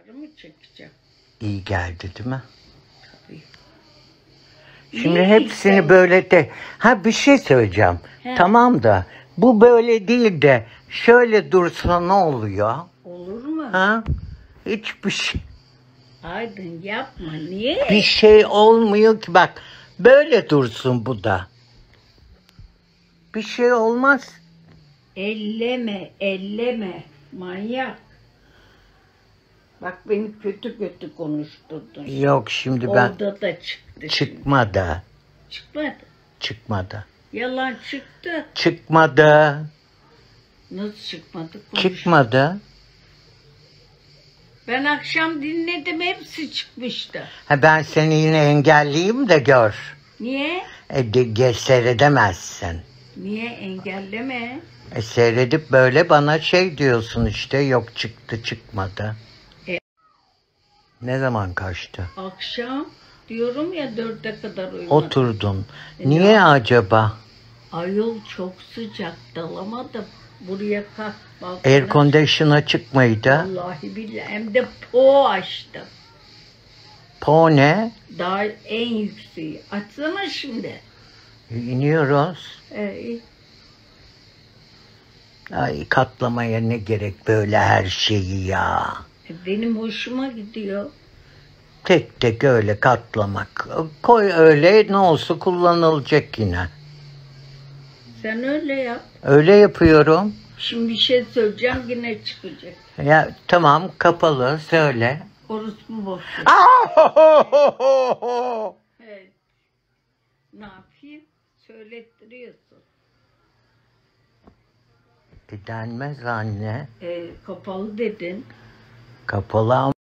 Karımı çekeceğim. İyi geldi değil mi? Tabii. Şimdi Niye hepsini güzel? böyle de... Ha bir şey söyleyeceğim. He. Tamam da bu böyle değil de şöyle dursa ne oluyor? Olur mu? Ha? Hiçbir şey. Aydın yapma. Niye? Bir şey olmuyor ki bak. Böyle dursun bu da. Bir şey olmaz. Elleme, elleme. Manyak. Bak beni kötü kötü konuşturdun. Yok şimdi ben Orada da çıktı. çıkmadı. Çıkmadı. Çıkmadı. Yalan çıktı. Çıkmadı. Nasıl çıkmadı? Konuş. Çıkmadı. Ben akşam dinledim, hepsi çıkmıştı. Ha ben seni yine engelleyeyim de gör. Niye? Seyredemezsin. Niye engelleme? Seyredip böyle bana şey diyorsun işte yok çıktı çıkmadı. E- Ne zaman kaçtı? Akşam diyorum ya 4'e kadar uyumadım. Oturdun. Niye acaba? Ayol çok sıcak, dalamadım. Buraya kalk. Air condition açık mıydı? Vallahi billahi hem de po açtım. Po ne? Daha en yükseği. Açsana şimdi. İniyoruz. İyi. Ay katlamaya ne gerek böyle her şeyi ya. Benim hoşuma gidiyor. Tek tek öyle katlamak. Koy öyle ne olsa kullanılacak yine. Sen öyle yap. Öyle yapıyorum. Şimdi bir şey söyleyeceğim, yine çıkacak. Ya tamam kapalı söyle. Orospu boşu. Evet. Ne yapayım? Söylettiriyorsun. Denmez anne. Kapalı dedin. Kapalı ama.